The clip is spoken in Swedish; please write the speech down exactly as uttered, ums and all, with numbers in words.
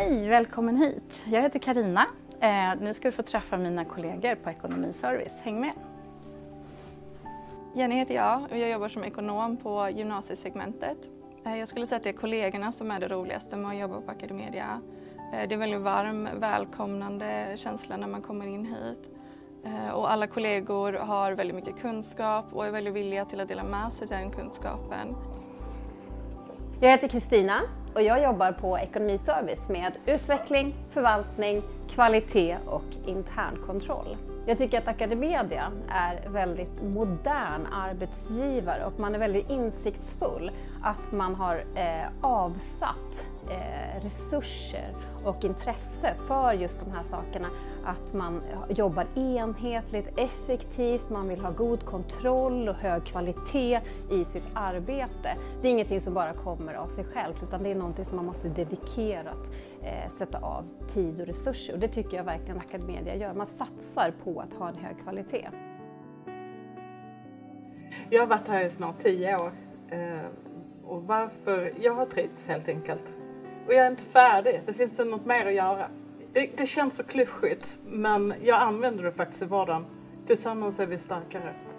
Hej, välkommen hit. Jag heter Karina. Eh, nu ska du få träffa mina kollegor på Ekonomiservice. Häng med! Jenny heter jag och jag jobbar som ekonom på gymnasiesegmentet. Eh, jag skulle säga att det är kollegorna som är det roligaste med att jobba på Academedia. Eh, det är en väldigt varm, välkomnande känsla när man kommer in hit. Eh, och alla kollegor har väldigt mycket kunskap och är väldigt villiga till att dela med sig den kunskapen. Jag heter Kristina och jag jobbar på Ekonomiservice med utveckling, förvaltning, kvalitet och internkontroll. Jag tycker att Academedia är väldigt modern arbetsgivare och man är väldigt insiktsfull att man har eh, avsatt eh, resurser och intresse för just de här sakerna. Att man jobbar enhetligt, effektivt, man vill ha god kontroll och hög kvalitet i sitt arbete. Det är ingenting som bara kommer av sig självt utan det är någonting som man måste dedikerat eh, sätta av tid och resurser. Och det tycker jag verkligen Academedia gör. Man satsar på att ha en hög kvalitet. Jag har varit här i snart tio år eh, och varför? Jag har trivts helt enkelt. Och jag är inte färdig, det finns något mer att göra. Det, det känns så klyschigt men jag använder det faktiskt i vardagen. Tillsammans är vi starkare.